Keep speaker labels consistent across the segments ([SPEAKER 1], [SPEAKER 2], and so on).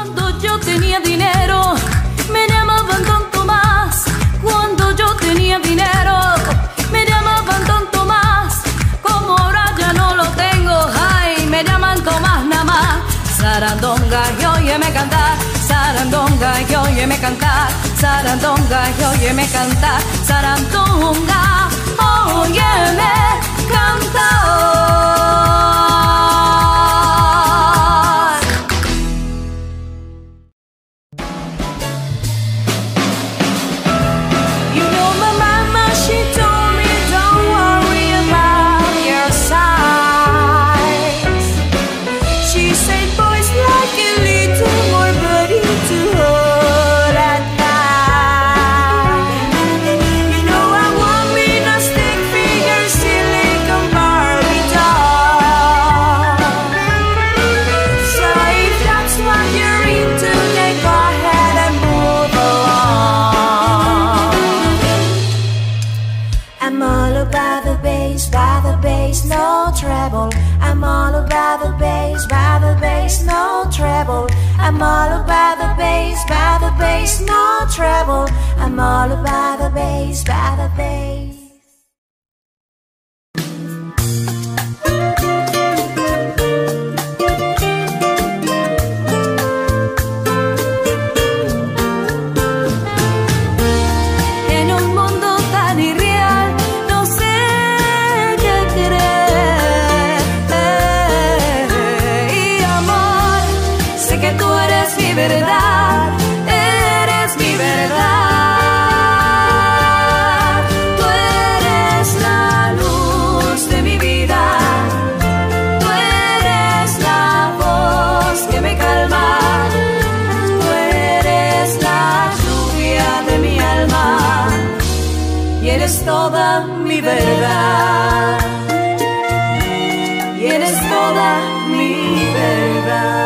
[SPEAKER 1] Cuando yo tenía dinero, me llamaban Don Tomás. Cuando yo tenía dinero, me llamaban Don Tomás. Como ahora ya no lo tengo, ay, me llaman Tomás nada más. Sarandonga y óyeme cantar, sarandonga y óyeme cantar, sarandonga y óyeme cantar, sarandonga, óyeme cantar.
[SPEAKER 2] No treble. I'm all about the bass, by the bass, no treble. I'm all about the bass, no treble. I'm all about the bass, by the bass.
[SPEAKER 1] Verdad, eres mi verdad. Tú eres la luz de mi vida. Tú eres la voz que me calma. Tú eres la lluvia de mi alma. Y eres toda mi verdad. Y eres toda mi verdad.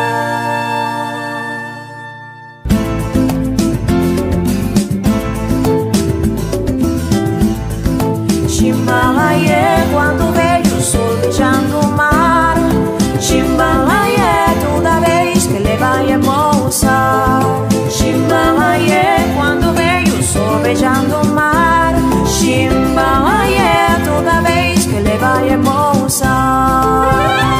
[SPEAKER 2] Chimbalaie, quando vejo o sol beijando o mar. Chimbalaie, toda vez que ele vai emoção. Chimbalaie, quando vejo o sol beijando o mar. Chimbalaie, toda vez que ele vai emoção.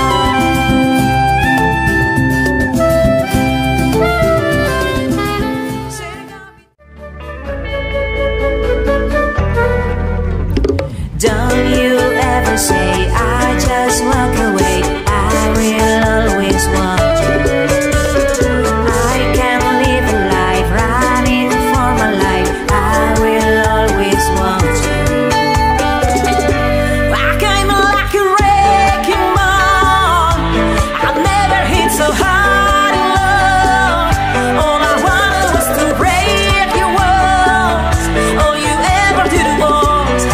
[SPEAKER 2] Don't you ever say I just walk away. I will always want you. I can't live a life running for my life. I will always want you. I came like a wrecking ball. I've never hit so hard in love. All I wanted was to break your walls. All you ever did was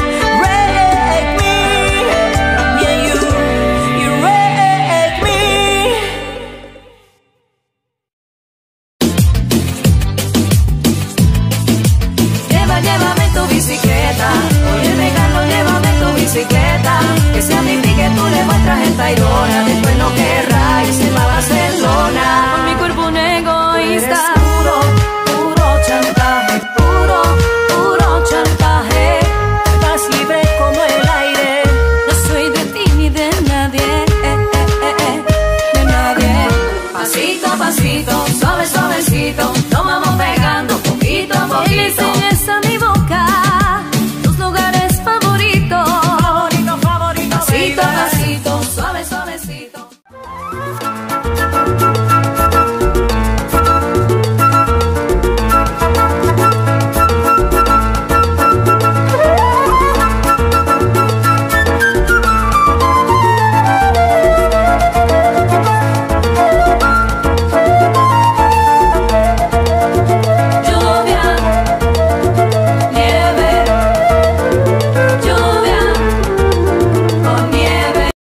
[SPEAKER 1] llévame tu bicicleta, oye regalo, llévame tu bicicleta, que sea mi pique tú le muestras en Tayrona, después no querrá irse pa' Barcelona. Con mi cuerpo un egoísta, puro, puro chantaje, puro, puro chantaje.
[SPEAKER 2] Vas libre como el aire.
[SPEAKER 1] No soy de ti ni de nadie, de nadie. Pasito a pasito, suave suavecito, nos vamos pegando.